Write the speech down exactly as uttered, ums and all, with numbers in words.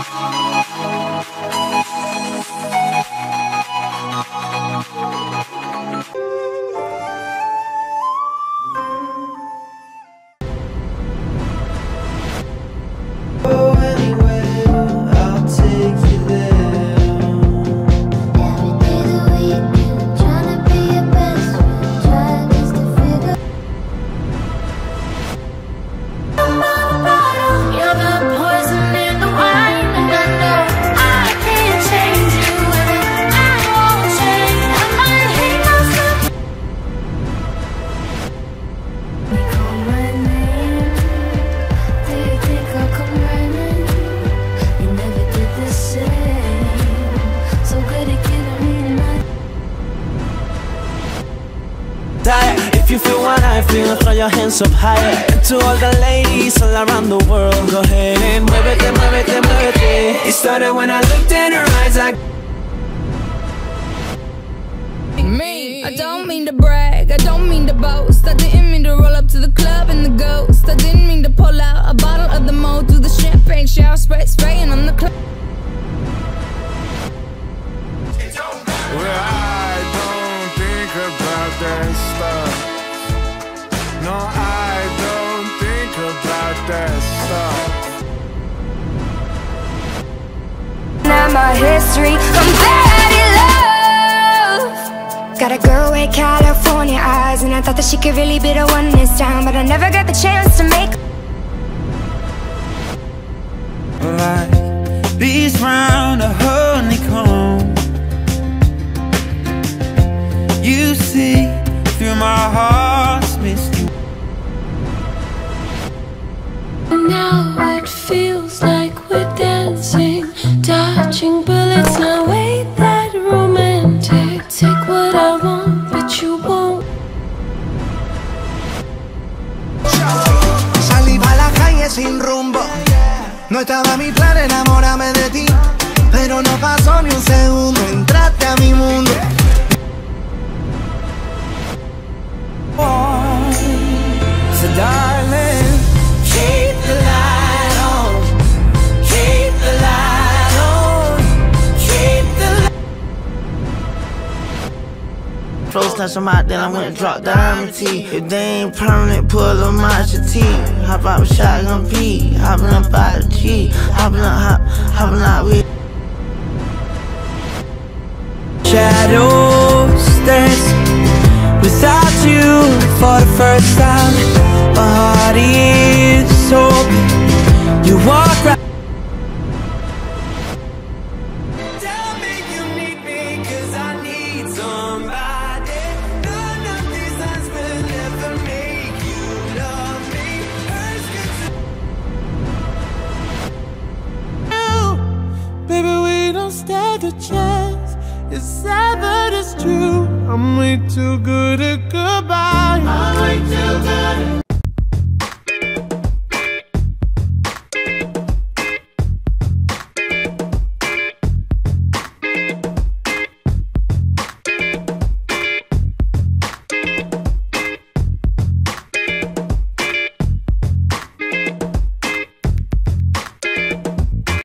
If you feel what I feel, throw your hands up high. And to all the ladies all around the world, go ahead and muévete, muévete, muévete. It started when I looked in her eyes. I Me, I don't mean to brag, I don't mean to boast. I didn't mean to roll up to the club in the Ghost. I didn't mean to pull out a bottle of the mo, do the champagne shower, spray, spraying on the club. Well, I don't think about that stuff. No, I don't think about that stuff. Now my history, I'm bad in love. Got a girl with California eyes, and I thought that she could really be the one this time, but I never got the chance to make. like bees round a honeycomb. You see through my heart's misty. Now it feels like we're dancing, dodging bullets. Now ain't that romantic? Take what I want, but you won't. Salí pa' la calle sin rumbo. No estaba mi plan enamorarme de ti, pero no pasó ni un segundo, entraste a mi mundo. So darling, keep the light on, keep the light on, keep the light. Close touch them out, then I'm gonna drop down my teeth. If they ain't permanent, pull them out your teeth. Hop out with shotgun P, hopping up out the G, hopping up, hop, hopping out with shadows dance without you for the first time. My heart is open. You walk right. Tell me you need me, 'cause I need somebody. None of these lines will ever make you love me. Hurts good to... Baby, we don't stand a chance. It's sad, but it's true. I'm way too good at goodbye. I'm way too good at